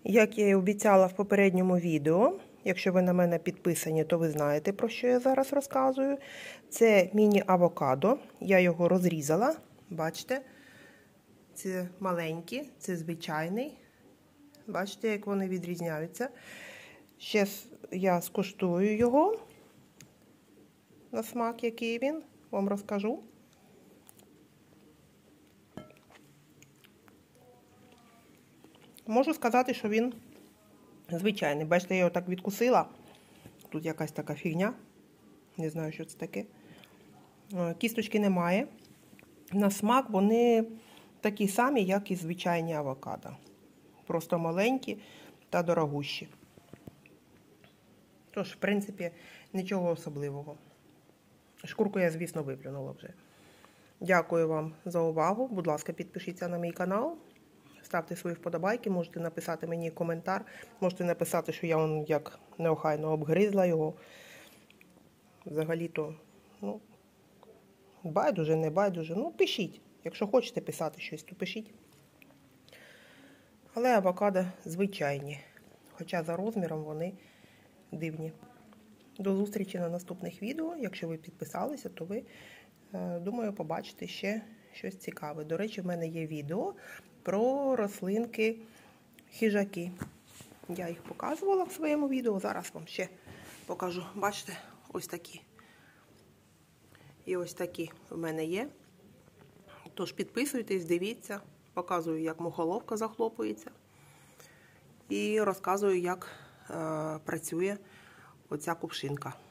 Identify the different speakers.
Speaker 1: Як я і обіцяла в попередньому відео, якщо ви на мене підписані, то ви знаєте, про що я зараз розказую. Це міні-авокадо. Я його розрізала. Бачите? Це маленький, це звичайний. Бачите, як вони відрізняються. Ще я скуштую його на смак, який він, вам розкажу. Можу сказати, що він звичайний. Бачите, я його так відкусила. Тут якась така фігня. Не знаю, що це таке. Кісточки немає. На смак вони такі самі, як і звичайні авокадо. Просто маленькі та дорогущі. Тож, в принципі, нічого особливого. Шкурку я, звісно, виплюнула вже. Дякую вам за увагу. Будь ласка, підпишіться на мій канал. Ставте свої вподобайки, можете написати мені коментар. Можете написати, що я як неохайно обгризла його. Взагалі-то, байдуже, не байдуже. Пишіть. Якщо хочете писати щось, то пишіть. Але авокадо звичайні. Хоча за розміром вони дивні. До зустрічі на наступних відео. Якщо ви підписалися, то ви, думаю, побачите ще щось цікаве. До речі, в мене є відео про рослинки-хижаки. Я їх показувала в своєму відео. Зараз вам ще покажу. Бачите, ось такі. І ось такі в мене є. Тож підписуйтесь, дивіться. Показую, як мухоловка захлопується. І розказую, як працює оця кувшинка.